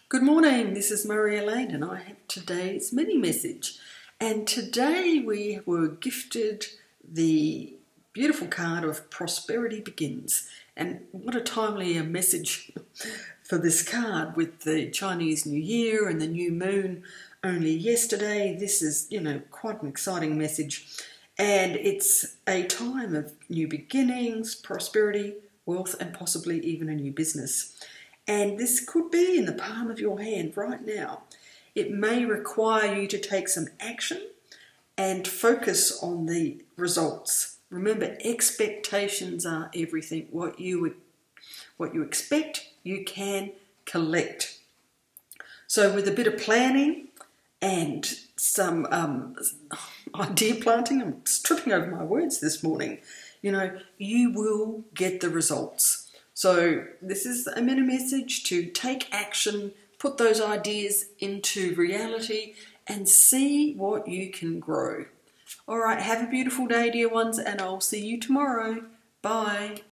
Good morning, this is Marjolyn and I have today's mini message. And today we were gifted the beautiful card of Prosperity Begins. And what a timely message for this card with the Chinese New Year and the new moon only yesterday. This is, quite an exciting message. And it's a time of new beginnings, prosperity, wealth, and possibly even a new business. And this could be in the palm of your hand right now. It may require you to take some action and focus on the results. Remember, expectations are everything. What you expect, you can collect. So with a bit of planning and some idea planting, I'm tripping over my words this morning, you will get the results. So this is a mini message to take action, put those ideas into reality and see what you can grow. All right, have a beautiful day, dear ones, and I'll see you tomorrow. Bye.